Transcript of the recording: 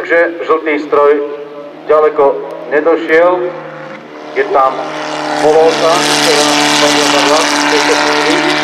že žltý stroj ďaleko nedošiel. Je tam Volóta, ktorá padla za vlak v tejto chvíli.